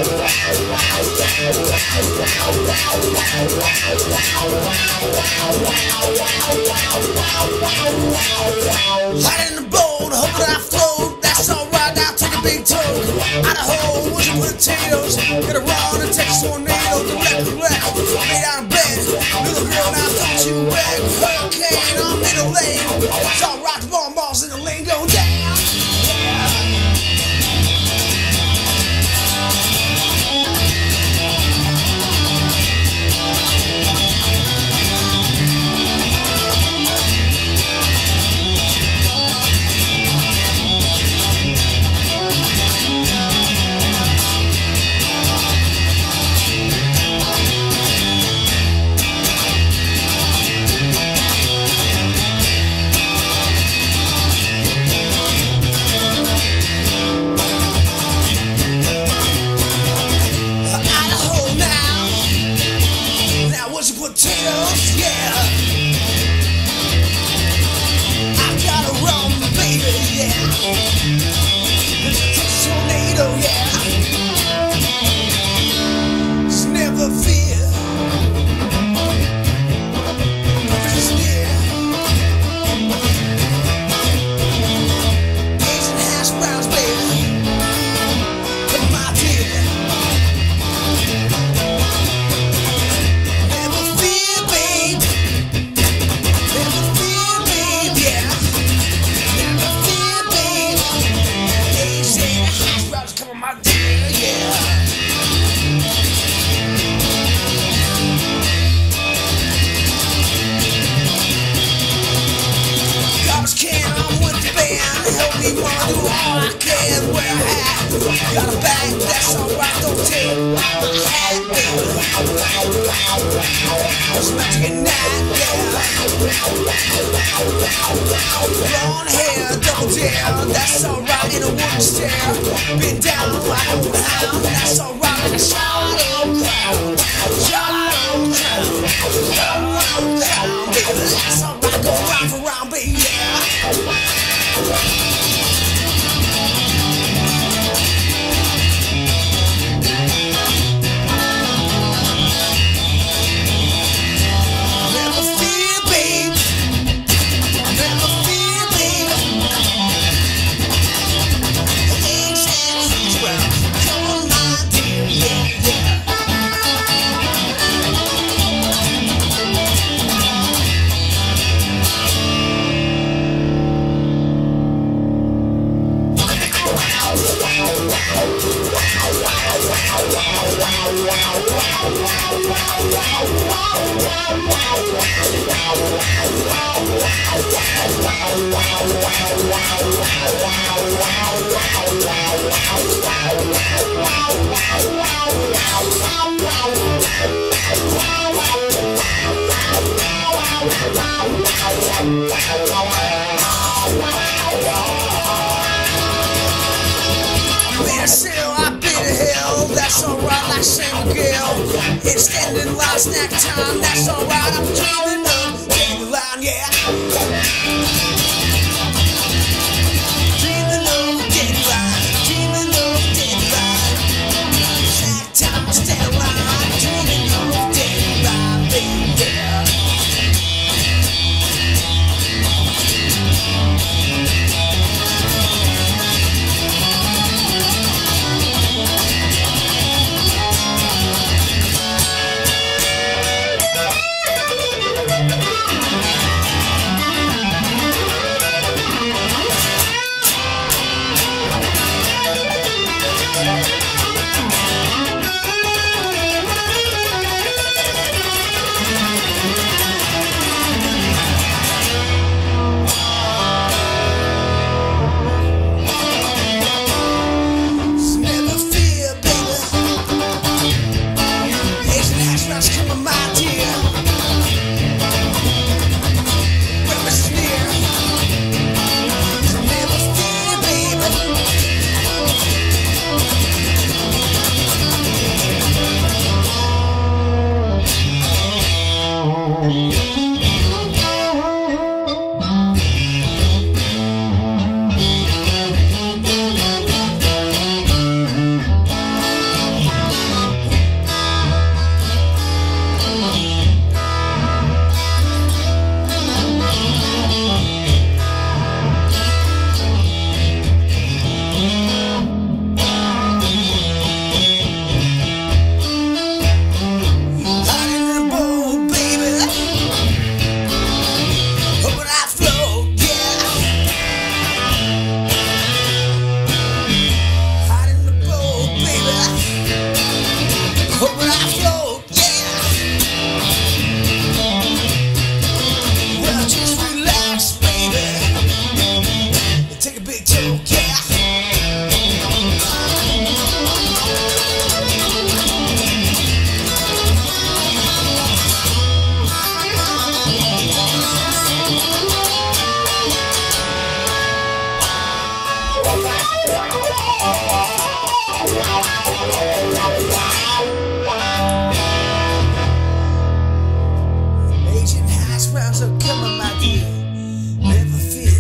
Hot in the boat, hoping I float. That's alright, now take a big toke. Idaho, where's your potatoes? Get a raw and a Texas tornado. The wreck, lay down in bed. Little girl, now don't you wreck. Hurricane, I'm in a lane. It's alright, the bonbons in the lane go down. Potatoes, yeah. I got a rum, baby, yeah. There's a Texas tornado, yeah. Just never fear. It's near. Eggs and hash browns, baby. Come on, dear. Help me run, do all I can, wear a hat. Got a bag, that's alright, don't take my hat, baby. It's magic at night, yeah. Blonde hair, double dare, that's alright in a wooden stair. Been down like a hound, that's alright in a shadow crown. Shadow crown, baby, that's alright, go round for round, baby, yeah. That's alright, like San Miguel. It's ending like snack time. That's alright, I'm dreaming of dandelion, yeah. Dreaming of dandelion, dreaming of dandelion. Snack time, it's dandelion, dreaming of dandelion, baby. Agent hash browns are coming, my dear. Never fear.